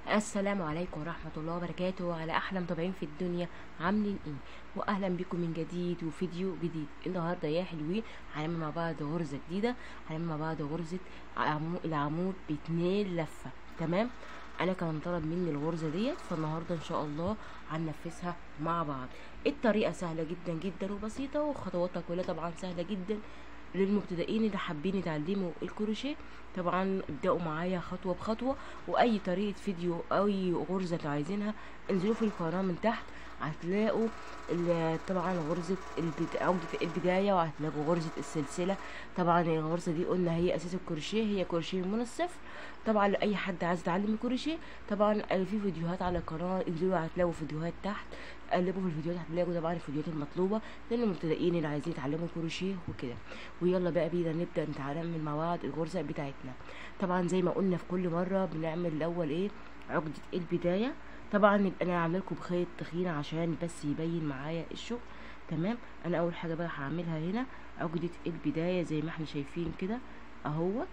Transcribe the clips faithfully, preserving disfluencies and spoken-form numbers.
السلام عليكم ورحمة الله وبركاته على أحلى متابعين في الدنيا. عاملين ايه؟ وأهلا بكم من جديد وفيديو جديد. النهاردة يا حلوين هنعمل مع بعض غرزة جديدة، هنعمل مع بعض غرزة عمو... العمود باتنين لفة. تمام، أنا كان طلب مني الغرزة ديت، فالنهاردة إن شاء الله هننفذها مع بعض. الطريقة سهلة جدا جدا وبسيطة، وخطواتها كلها طبعا سهلة جدا. للمبتدئين اللي حابين يتعلموا الكروشيه طبعا ابدأوا معايا خطوة بخطوة، واي طريقة فيديو او اي غرزة انتوا عايزينها انزلوا في القناة من تحت، هتلاقوا ال- طبعا غرزة البد... عقدة البداية، وهتلاقوا غرزة السلسلة. طبعا الغرزة دي قلنا هي اساس الكروشيه، هي كروشيه من الصفر. طبعا لأي حد عايز يتعلم الكروشيه طبعا في فيديوهات على القناة، انزلوا هتلاقوا فيديوهات تحت، قلبوا في الفيديوهات هتلاقوا طبعا الفيديوهات المطلوبة للمبتدئين اللي عايزين يتعلموا كروشيه وكده. ويلا بقى بينا نبدأ نتعلم مع بعض الغرزة بتاعتنا. طبعا زي ما قلنا في كل مرة بنعمل الأول ايه؟ عقدة البداية. طبعا يبقى انا عامله لكم بخيط تخين عشان بس يبين معايا الشغل. تمام، انا اول حاجة بقى هعملها هنا عقدة البداية زي ما احنا شايفين كده اهوت.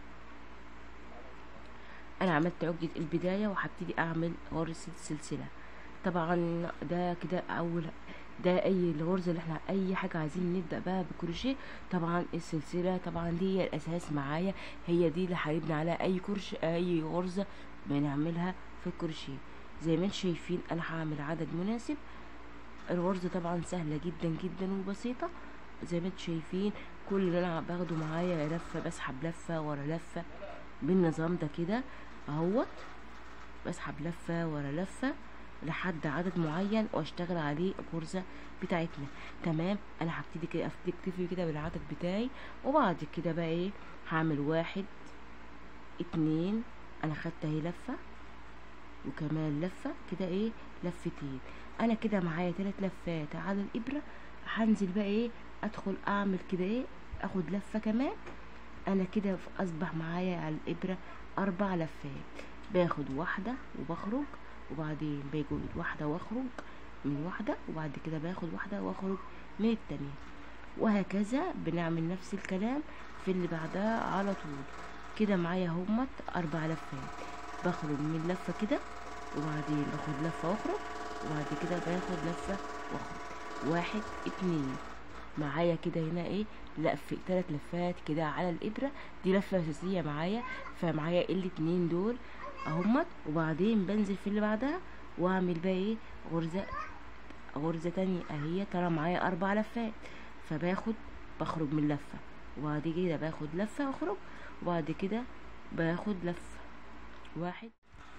انا عملت عقدة البداية وهبتدي اعمل غرزة سلسلة. طبعا ده كده اول، ده اي الغرزة اللي احنا اي حاجة عايزين نبدأ بقى بكروشيه. طبعا السلسلة طبعا دي هي الاساس معايا، هي دي اللي هنبني عليها اي كرش اي غرزة بنعملها في الكروشيه. زي ما انتم شايفين انا هعمل عدد مناسب. الغرزة طبعا سهلة جدا جدا وبسيطة زي ما انتم شايفين. كل اللي انا باخده معايا لفة، بسحب لفة ورا لفة بالنظام ده كده اهوت. بسحب لفة ورا لفة لحد عدد معين واشتغل عليه الغرزة بتاعتنا. تمام، انا هبتدي كده اكتفي كده بالعدد بتاعي، وبعد كده بقى ايه؟ هعمل واحد اتنين، انا خدت اهي لفة وكمان لفة كده ايه؟ لفتين. انا كده معايا تلات لفات على الابرة. هنزل بقى ايه؟ ادخل اعمل كده ايه؟ اخد لفة كمان. انا كده اصبح معايا على الابرة اربع لفات. باخد واحدة وبخرج، وبعدين باخد واحدة واخرج من واحدة، وبعد كده باخد واحدة واخرج من التانية، وهكذا بنعمل نفس الكلام في اللي بعدها على طول. كده معايا همت اربع لفات. بخرج من لفة كده، وبعدين باخد لفة واخرج، وبعد كده باخد لفة واخرج. واحد اتنين، معايا كده هنا ايه؟ لف تلات لفات كده على الابره. دي لفه اساسيه معايا، فمعايا الاتنين دول اهمت، وبعدين بنزل في اللي بعدها واعمل بقى ايه؟ غرزه غرزه تانية اهي. ترى معايا اربع لفات، فباخد بخرج من لفه، وبعد كده باخد لفه واخرج، وبعد كده باخد لفه واحد.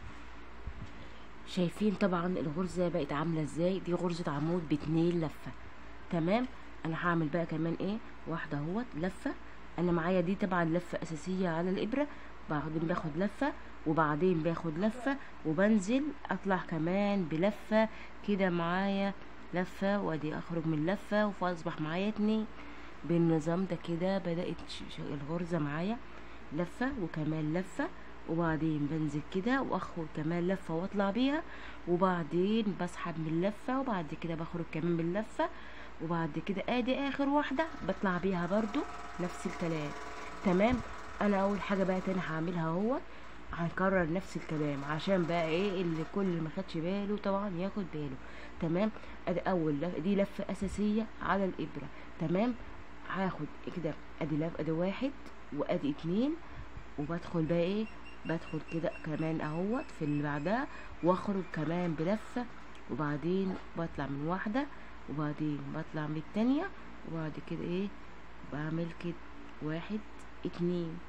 شايفين طبعا الغرزه بقت عامله ازاي؟ دي غرزه عمود باتنين لفه. تمام، انا هعمل بقى كمان ايه؟ واحده اهوت لفه. انا معايا دي طبعا لفه اساسيه على الابره، بعدين باخد لفه، وبعدين باخد لفه وبنزل اطلع كمان بلفه كده. معايا لفه وادي اخرج من لفه، فاصبح معايا اتنين. بالنظام ده كده بدات الغرزه معايا لفه وكمان لفه، وبعدين بنزل كده واخد كمان لفه واطلع بيها، وبعدين بسحب من لفه، وبعد كده بخرج كمان من لفه، وبعد كده ادي اخر واحده بطلع بيها برضو نفس الكلام. تمام، انا اول حاجه بقى تاني هعملها هو هنكرر نفس الكلام عشان بقى ايه اللي كل ما خدش باله طبعا ياخد باله. تمام، ادي اول لف... دي لفه اساسيه على الابره. تمام، هاخد كده ادي لف ادي واحد وادي اتنين، وبدخل بقى ايه؟ بدخل كده كمان اهوت في اللي بعدها، واخرج كمان بلفه، وبعدين بطلع من واحده، وبعدين بطلع من التانية، وبعد كده ايه؟ بعمل كده واحد اتنين.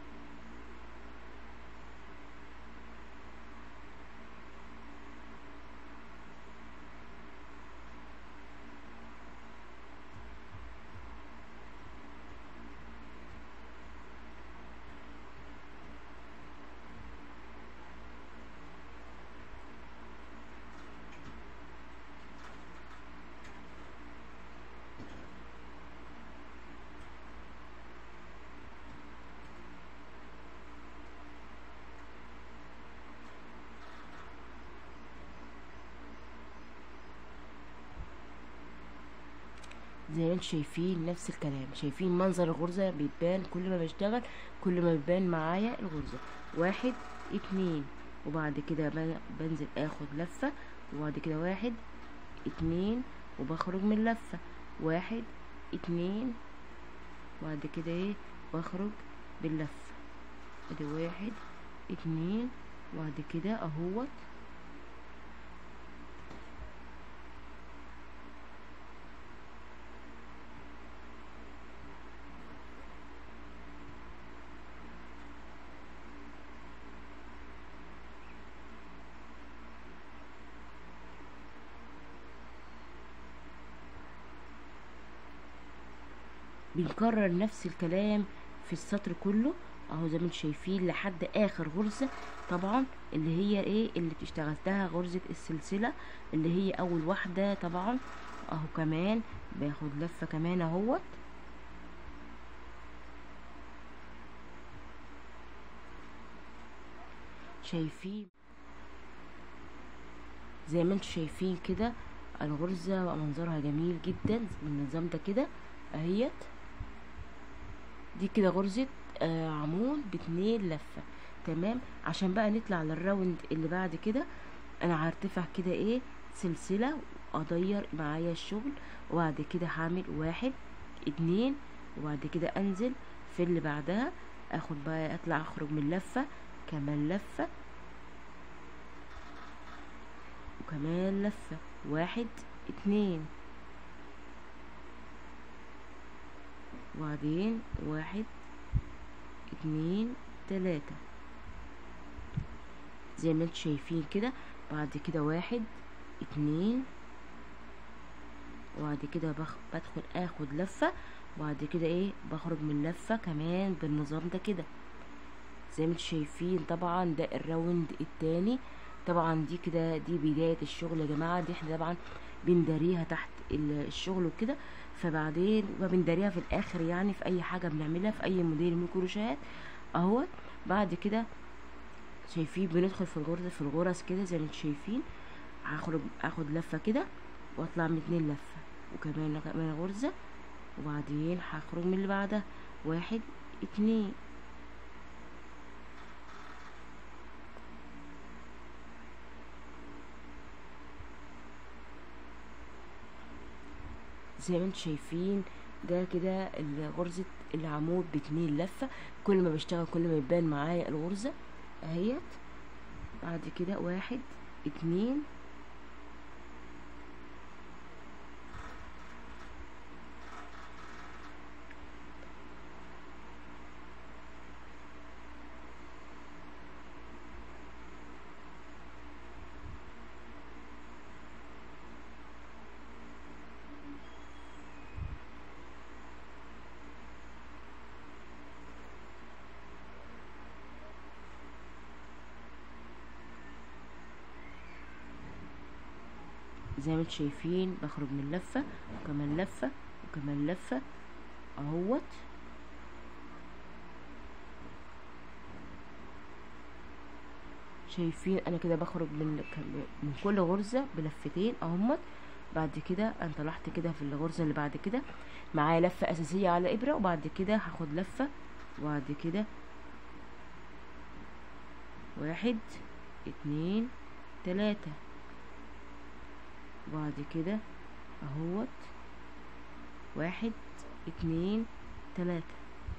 زي ما انتم شايفين نفس الكلام. شايفين منظر الغرزة بيبان كل ما بشتغل، كل ما بيبان معايا الغرزة. واحد اتنين، وبعد كده ب- بنزل اخد لفة، وبعد كده واحد اتنين وبخرج من لفة، واحد اتنين، وبعد كده ايه بخرج باللفة، ادي واحد اتنين، وبعد كده اهوت بنكرر نفس الكلام في السطر كله اهو زي ما انتم شايفين لحد اخر غرزة، طبعا اللي هي ايه اللي بتشتغلتها غرزة السلسلة اللي هي اول واحدة طبعا. اهو كمان باخد لفة كمان اهوت، شايفين زي ما انتم شايفين كده الغرزة منظرها جميل جدا بالنظام ده كده اهيت. دي كده غرزة آه عمود باتنين لفة، تمام. عشان بقى نطلع للراوند اللي بعد كده انا هرتفع كده ايه سلسلة واضير معايا الشغل، وبعد كده هعمل واحد اتنين، وبعد كده انزل في اللي بعدها اخد بقى اطلع اخرج من لفة كمان لفة وكمان لفة، واحد اتنين، وبعدين واحد اتنين تلاتة زي ما انتم شايفين كده. بعد كده واحد اتنين، وبعد كده بخ... بدخل اخد لفة، وبعد كده ايه بخرج من لفة كمان بالنظام ده كده زي ما انتم شايفين. طبعا ده الراوند التاني. طبعا دي كده دي بداية الشغل يا جماعة، دي احنا طبعا بنداريها تحت الشغل وكده، فبعدين بنداريها في الاخر يعني في اي حاجة بنعملها في اي موديل من الكروشيهات اهو. بعد كده شايفين بندخل في الغرزة في الغرز كده زي ما انتم شايفين، هخرج اخد لفة كده واطلع من اتنين لفة وكمان كمان غرزة، وبعدين هخرج من اللي بعدها واحد اتنين، زي ما انتم شايفين. ده كده غرزة العمود باتنين لفة، كل ما بشتغل كل ما يبان معايا الغرزة اهيت. بعد كده واحد اتنين، زي ما انتم شايفين بخرج من لفة وكمان لفة وكمان لفة اهوت. شايفين انا كده بخرج من من كل غرزة بلفتين اهمت. بعد كده انا طلعت كده في الغرزة اللي بعد كده معايا لفة اساسية على ابرة، وبعد كده هاخد لفة، وبعد كده واحد اتنين تلاتة، وبعد كده اهوت واحد اتنين تلاتة.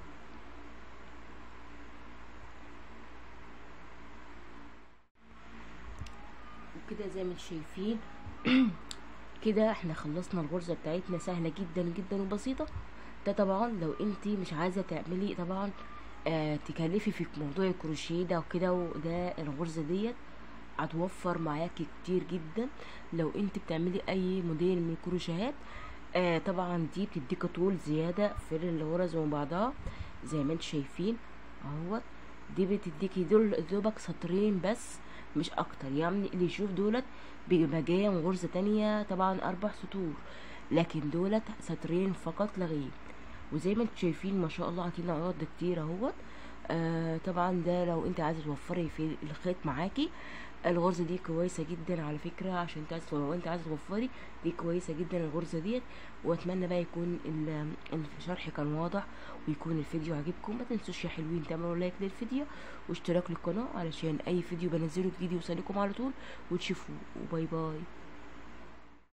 وكده زي ما انتم شايفين كده احنا خلصنا الغرزة بتاعتنا، سهلة جدا جدا وبسيطة. ده طبعا لو انت مش عايزة تعملي طبعا آه تكلفي في موضوع الكروشيه ده وكده، وده الغرزة ديت هتوفر معاكي كتير جدا لو انت بتعملي اي موديل من الكروشيهات. آه طبعا دي بتديك طول زيادة في الغرز من بعضها زي ما انتم شايفين اهوت. دي بتديكي دول دوبك سطرين بس مش اكتر، يعني اللي يشوف دولت بيبقى جايه من غرزه تانية طبعا اربع سطور، لكن دولت سطرين فقط لا غير. وزي ما انتم شايفين ما شاء الله عاطينا عقد كتير اهوت. آه طبعا ده لو انت عايزه توفري في الخيط معاكي. الغرزه دي كويسه جدا على فكره، عشان انت عايزه لو انت عايزه توفري دي كويسه جدا الغرزه ديت. واتمنى بقى يكون ال- الشرح كان واضح ويكون الفيديو عجبكم. ما تنسوش يا حلوين تعملوا لايك للفيديو واشتراك للقناه علشان اي فيديو بنزله جديد يوصلكم على طول وتشوفوه. وباي باي.